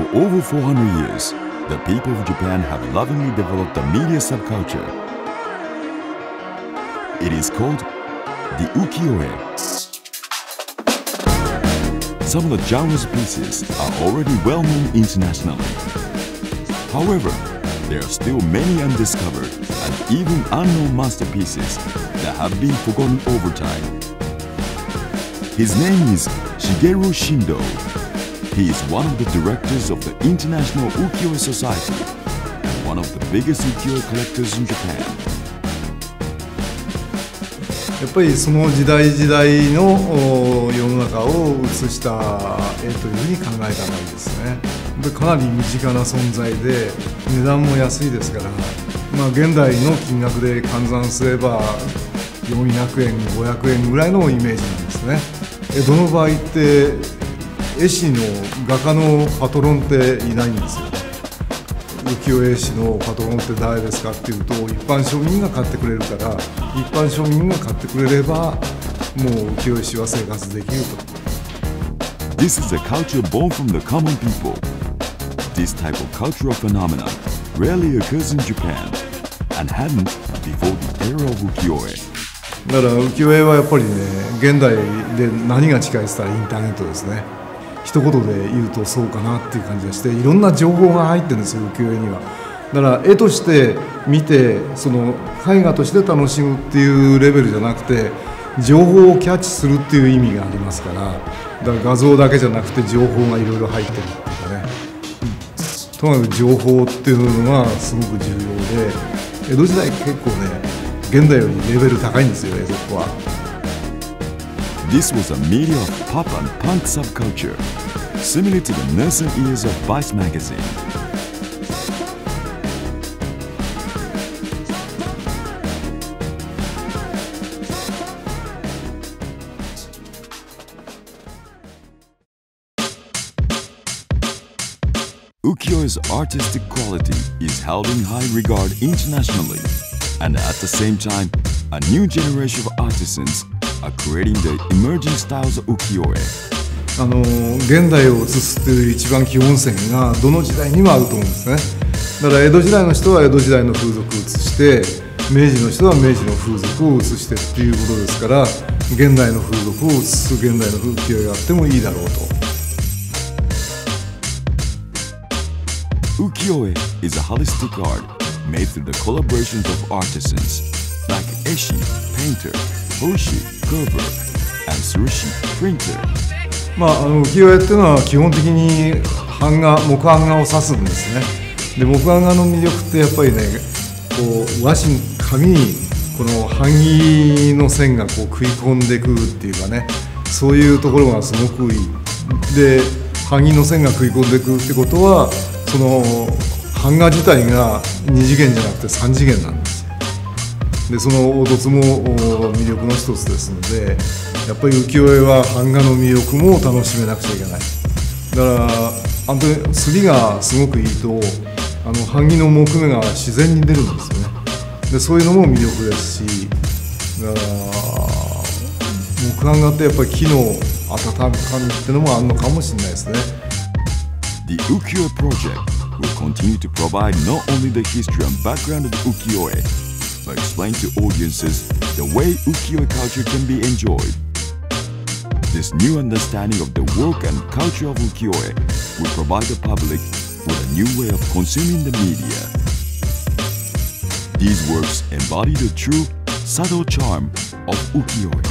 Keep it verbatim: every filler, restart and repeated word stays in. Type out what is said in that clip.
over four hundred years, the people of Japan have lovingly developed a media subculture. It is called the ukiyo-e. Some of the genre's pieces are already well known internationally. However, there are still many undiscovered and even unknown masterpieces that have been forgotten over time. His name is Shigeru Shindo. He is one of the directors of the International Ukiyo-e Society and one of the biggest ukiyo-e collectors in Japan. やっぱりその時代時代の世の中を映した絵というふうに考えた方がいいですね。でかなり身近な存在で値段も安いですから、まあ、現代の金額で換算すればよんひゃくえんごひゃくえんぐらいのイメージなんですね。江戸の場合って絵師の画家のパトロンっていないんですよ。浮世絵師のパトロンって誰ですかっていうと、一般庶民が買ってくれるから、一般庶民が買ってくれればもう浮世絵師は生活できると。 This is a culture born from the common people. This type of cultural phenomenon rarely occurs in Japan and hadn't before the era of ukiyo-e. だから浮世絵はやっぱりね、現代で何が近いって言ったらインターネットですね。一言で言うとそうかなっていう感じがして、いろんな情報が入ってるんですよ、浮世絵には。だから絵として見て、その絵画として楽しむっていうレベルじゃなくて、情報をキャッチするっていう意味がありますから、だから画像だけじゃなくて情報がいろいろ入ってるっていうかね、とにかく情報っていうのがすごく重要で、江戸時代結構ね、現代よりレベル高いんですよ、江戸っ子は。 This was a media of pop and punk subculture, similar to the nascent years of Vice magazine. Ukiyo-e's artistic quality is held in high regard internationally, and at the same time, a new generation of artisans are creating the emerging styles of ukiyo-e. あの現代を映すっていう一番基本線がどの時代にもあると思うんですね。だから江戸時代の人は江戸時代の風俗を映して、明治の人は明治の風俗を映してっていうことですから、現代の風俗を映す現代の浮世絵があってもいいだろうと。 Ukiyo-e is a holistic art made through the collaborations of artisans like eshi, painter, hoshi, carver, and sushi, printer. まあ、あの浮世絵っていうのは基本的に版画、木版画を指すんですね。で、木版画の魅力ってやっぱりね、こう和紙、紙にこの版木の線がこう食い込んでくるっていうかね、そういうところがすごくいい。で、版木の線が食い込んでくるってことは、その版画自体がに次元じゃなくてさん次元なんですよ。でその凹凸も魅力の一つですので、やっぱり浮世絵は版画の魅力も楽しめなくちゃいけない。だから本当に刷りがすごくいいと、あの版木の木目が自然に出るんですよね。でそういうのも魅力ですし、だから木版画ってやっぱり木の温かみっていうのもあるのかもしれないですね。 The Ukiyo-e project will continue to provide not only the history and background of ukiyo-e, but explain to audiences the way ukiyo-e culture can be enjoyed. This new understanding of the work and culture of ukiyo-e will provide the public with a new way of consuming the media. These works embody the true, subtle charm of ukiyo-e.